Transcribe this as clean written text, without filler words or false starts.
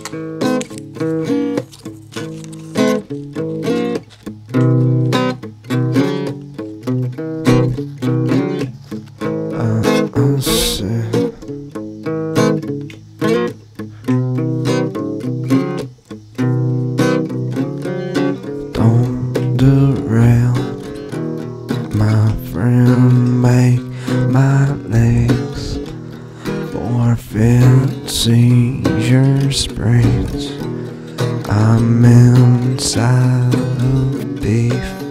Don't derail, my friend, make my legs forfeit seizure sprains. I'm inside of beef.